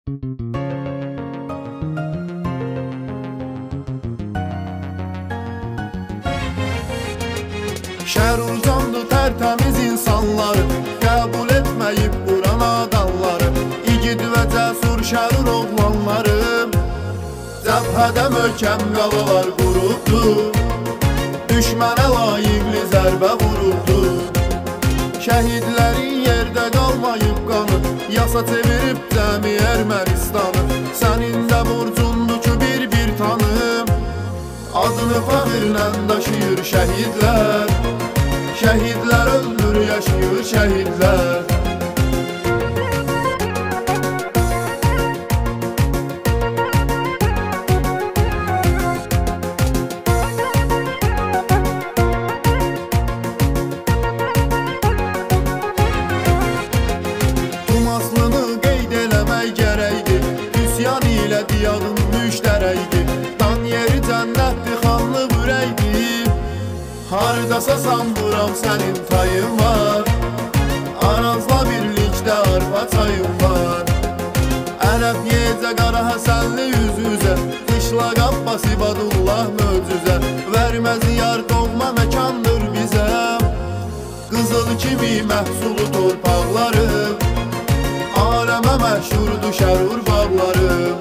Şərurcandır tərtəmiz insanları, qəbul etməyib buran adamları, igid və cəsur şərur oğlanlarım, cəbhədə möhkəm qalalar qurubdur, düşmənə layiqli zərbə vurubdur. Şəhidlərin yerdə qalmayıb qanı, yasa çevirib cəmi Ermənistanı, sənin də borcundur ki bir tanım, adını fəxrlə daşıyır şəhidlər. Şəhidlər öldür, yaşayır şəhidlər. Tumaslını qeyd eləmək gərəkdir, üsyan ilə diyadın müştərəkdir, dan yeri cənnətdir, xanlı ürəkdir. Haradasa sanmıram sənin tayın var, Arazla birlikdə arpa çayın var. Ərəb yecə qara Həsənli yüz-üzə, Qışlaq Abbas İbadullah möcüzə, verməz yar doğma məkandır bizə, qızıl kimi məhsulu torpaqlarım, aləmə məşhurdur şərur bağlarım.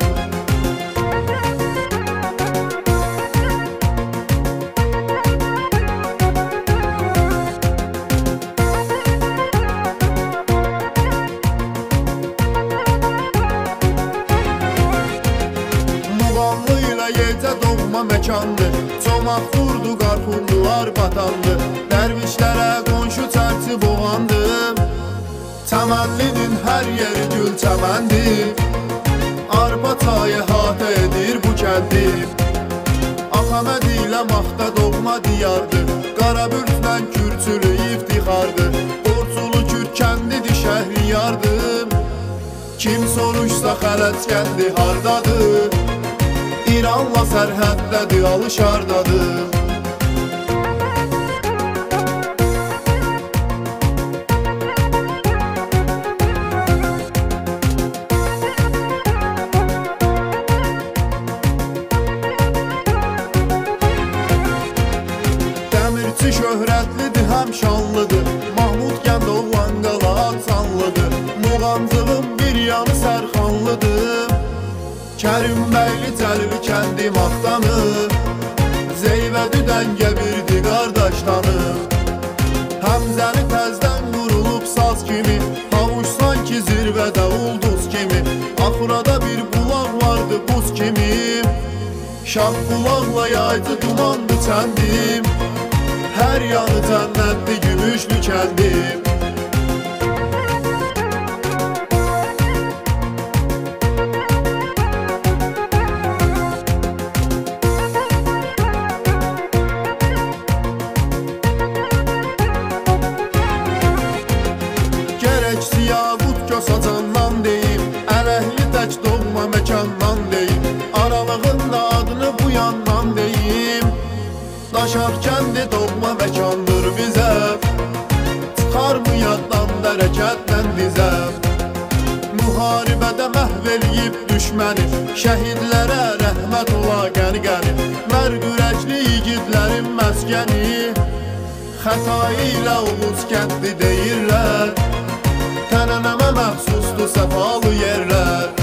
Yecə doğma məkandır, çomaq vurdu, qarxurdular batandı, dərvişlərə qonşu çərçi boğandı, çəmənlinin hər yeri gül çəməndir, arpa çayı hatə edir bu kəndir. Axaməd ilə Maxda doğma diyardır, Qarabürtlə Kürçülü iftixardır, Borculu Kürd kəndidir şəhriyardır, kim soruşsa Xələc kəndi hardadır, İranla sərhəddədir, alışardadır. Dəmirçi şöhrətlidir, həm şanlıdır, Mahmud kənd oğlan qala atsanlıdır, Muğancığın bir yanı Sərxanlıdır, Kərimbəyli Cəlil kəndi Maxdanı, Zeyvədi dəngə birdi qardaşdanı, Həmzəni təzdən qurulub saz kimi, Havuç sanki zirvədə ulduz kimi, Axurada bir bulaq vardı buz kimi, Şah bulaqla yaydı dumandı çəndim, hər yanı cənnətli gümüşlü kəndim. Siyavut Kösacandan deyim, Ələhli tək doğma məkandan deyim, Aralığın da adını bu yandan deyim, Daşaq kəndi doğma məkandır bizə, çıxar mı yaddan dərəkətlə dizə. Müharibədə məhv eləyib düşməni, şəhidlərə rəhmət ola qəni-qəni, mərd ürəkli igidlərin məskəni, Xətai ilə Oğuz kəndi deyirlər, Tənənəmə məxsusdur səfalı yerlər.